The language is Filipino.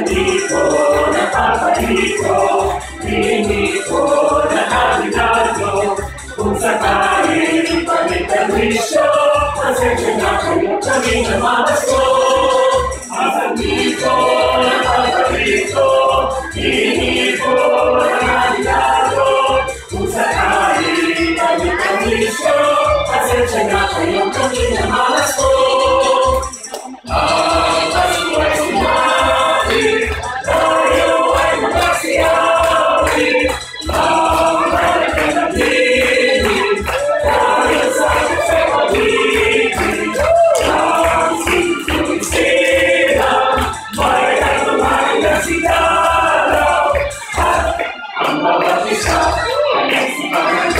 Hindi ko napapaliko, hindi ko nakaligado. Kung sakali pag-itablisyo, pasensya na kayo kami namamas ko. Hindi ko napapaliko, hindi ko nakaligado. Kung sakali pag-itablisyo, pasensya na kayo kami namamas ko. Ang bawat isa ay